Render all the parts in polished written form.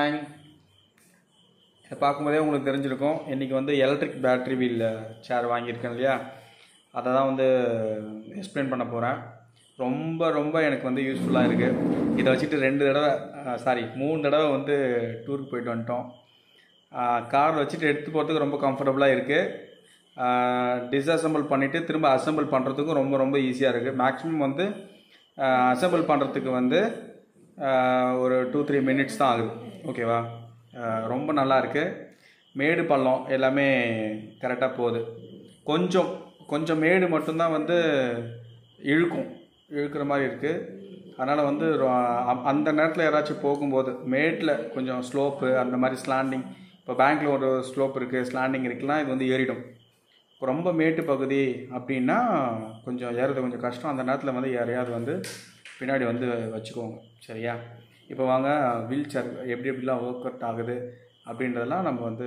Morning. இதை பார்க்கும்போதே உங்களுக்கு தெரிஞ்சிருக்கும், இன்றைக்கி வந்து எலக்ட்ரிக் பேட்ரி வீல் சேர் வாங்கியிருக்கேன் இல்லையா, அதை தான் வந்து எக்ஸ்பிளைன் பண்ண போகிறேன். ரொம்ப ரொம்ப எனக்கு வந்து யூஸ்ஃபுல்லாக இருக்குது. இதை வச்சுட்டு 3 தடவை வந்து டூருக்கு போயிட்டு வந்துட்டோம். கார் வச்சுட்டு எடுத்து போகிறதுக்கு ரொம்ப கம்ஃபர்டபுளாக இருக்குது. டிஸ்அசம்பிள் பண்ணிவிட்டு திரும்ப அசம்பிள் பண்ணுறதுக்கும் ரொம்ப ரொம்ப ஈஸியாக இருக்குது. மேக்ஸிமம் வந்து அசம்பிள் பண்ணுறதுக்கு வந்து ஒரு 2-3 மினிட்ஸ் தான் ஆகுது. ஓகேவா? ரொம்ப நல்லா இருக்குது. மேடு பள்ளம் எல்லாமே கரெக்டாக போகுது. கொஞ்சம் மேடு மட்டும்தான் வந்து இழுக்கிற மாதிரி இருக்குது. அதனால் வந்து அந்த நேரத்தில் யாராச்சும் போகும்போது மேட்டில் கொஞ்சம் ஸ்லோப்பு அந்த மாதிரி ஸ்லாண்டிங், இப்போ பேங்க்கில் ஒரு ஸ்லோப் இருக்குது, ஸ்லாண்டிங் இருக்குன்னா இது வந்து ஏறிடும். ரொம்ப மேட்டு பகுதி அப்படின்னா கொஞ்சம் ஏறது கொஞ்சம் கஷ்டம். அந்த நேரத்தில் வந்து யாரையாவது வந்து பின்னாடி வந்து வச்சுக்கோங்க. சரியா? இப்போ வாங்க வீல் சேர் எப்படிலாம் ஒர்க் அவுட் ஆகுது அப்படின்றதெல்லாம் நம்ம வந்து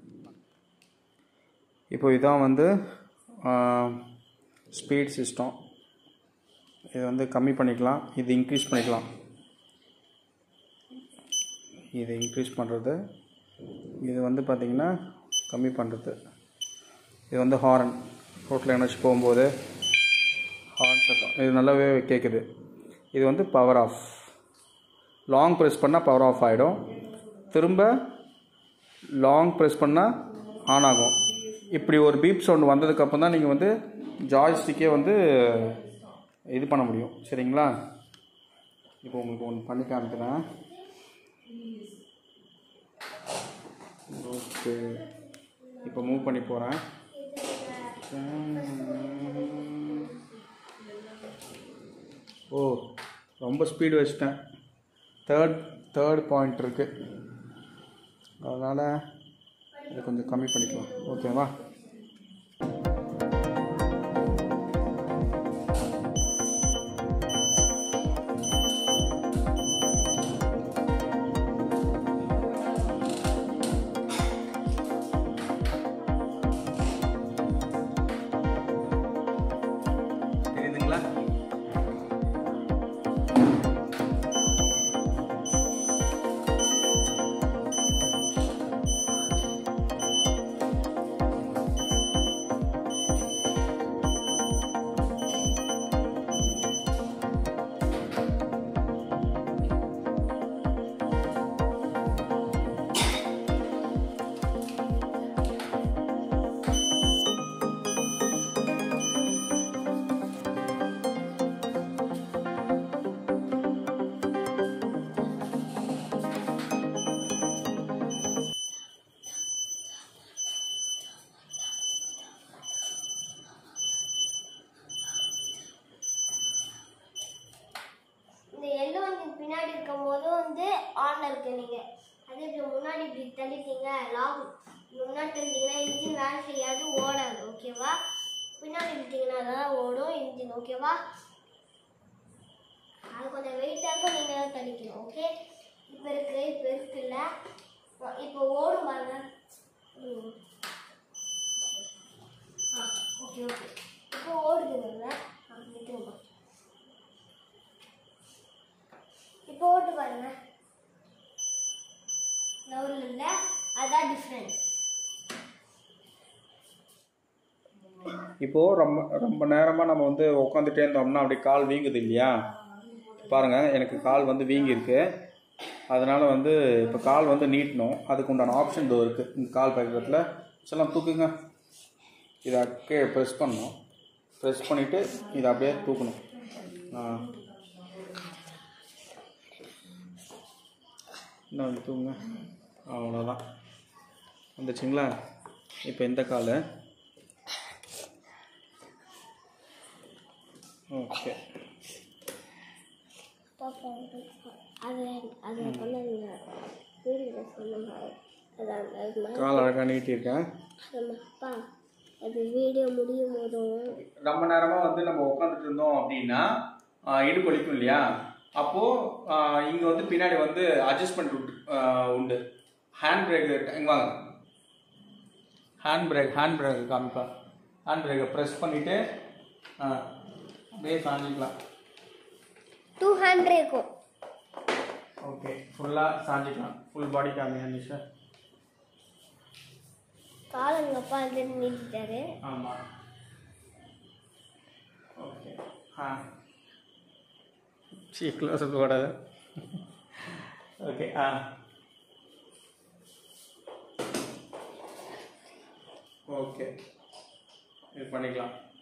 இப்போ இதான் வந்து ஸ்பீட் சிஸ்டம். இது வந்து கம்மி பண்ணிக்கலாம், இது இன்க்ரீஸ் பண்ணிக்கலாம். இது இன்க்ரீஸ் பண்ணுறது, இது வந்து பார்த்திங்கன்னா கம்மி பண்ணுறது. இது வந்து ஹாரன், ரோட்டில் என்னாச்சும் போகும்போது ஹாரன் சத்தம் இது நல்லாவே கேட்குது. இது வந்து பவர் ஆஃப். லாங் ப்ரெஸ் பண்ணால் பவர் ஆஃப் ஆகிடும், திரும்ப லாங் ப்ரெஸ் பண்ணால் ஆன் ஆகும். இப்படி ஒரு பீப் சவுண்டு வந்ததுக்கப்புறம் தான் நீங்கள் வந்து ஜாய்ஸ்டிக்கே வந்து இது பண்ண முடியும். சரிங்களா? இப்போ உங்களுக்கு ஒன்று பண்ணி காமிக்கிறேன். ஓகே, இப்போ மூவ் பண்ணி போகிறேன். ஓ, ரொம்ப ஸ்பீடு வச்சிட்டேன். தேர்ட் பாயிண்ட் இருக்குது, அதனால் இதை கொஞ்சம் கம்மி பண்ணிக்கலாம். ஓகேவா? தெரியுதுங்களா? பின்னாடி இருக்கும் போது வந்து ஆன்ல இருக்கு. நீங்க அதே இப்படி முன்னாடி இப்படி தள்ளிட்டீங்க, லாங் முன்னாடி தள்ளிட்டீங்கன்னா இன்ஜின் வேலை செய்யாது, ஓடாது. ஓகேவா? பின்னாடி விட்டீங்கன்னா தான் ஓடும் இன்ஜின். ஓகேவா? அது கொஞ்சம் வெயிட்டாக இருக்கும், நீங்கள் தான் தள்ளிக்கணும். ஓகே, இப்போ இருக்குல்ல, இப்போ ஓடும் பாருங்க. ஓகே ஓகே, இப்போ ஓடுதுங்க. இப்போ ஓட்டு பாருங்க, நவுல் இல்லை, அதான் டிஃப்ரெண்ட். இப்போது ரொம்ப நேரமாக நம்ம வந்து உட்காந்துட்டே இருந்தோம்னா அப்படி கால் வீங்குது இல்லையா? பாருங்கள், எனக்கு கால் வந்து வீங்கியிருக்கு. அதனால் வந்து இப்போ கால் வந்து நீட்டணும். அதுக்கு உண்டான ஆப்ஷன் இதோ இருக்குது. இந்த கால் பக்கத்தில் செல்லாம் தூக்குங்க. இதை ப்ரெஸ் பண்ணணும். ப்ரெஸ் பண்ணிவிட்டு இதை அப்படியே தூக்கணும். இன்னும் தூங்க, அவ்வளோதான். வந்துச்சுங்களா? இப்போ இந்த கால் ஓகே. கால் அழகாக நீட்டியிருக்கேன். அது வீடியோ முடியும் போதும் ரொம்ப நேரமாக வந்து நம்ம உட்காந்துட்டு இருந்தோம் அப்படின்னா இடுப்பு வலிக்கும் இல்லையா? அப்போது இங்கே வந்து பின்னாடி வந்து அட்ஜஸ்ட்மெண்ட் உண்டு. ஹேண்ட் பிரேக்கு வாங்க, ஹேண்ட் பிரேக் காமிப்பா. ஹேண்ட் பிரேக்கை ப்ரெஸ் பண்ணிவிட்டு அப்படியே சாஞ்சிக்கலாம். 200 இருக்கும். ஓகே. ஓகே ஃபுல்லாக சாஞ்சிக்கலாம். ஃபுல் பாடி காமிங்க நிஷா. கால் எங்கள் அப்பா வந்து நீட்டிட்டாரு. ஆமாம். ஓகே க்ளோஸ் போடாது. ஓகே ஓகே இது பண்ணிக்கலாம்.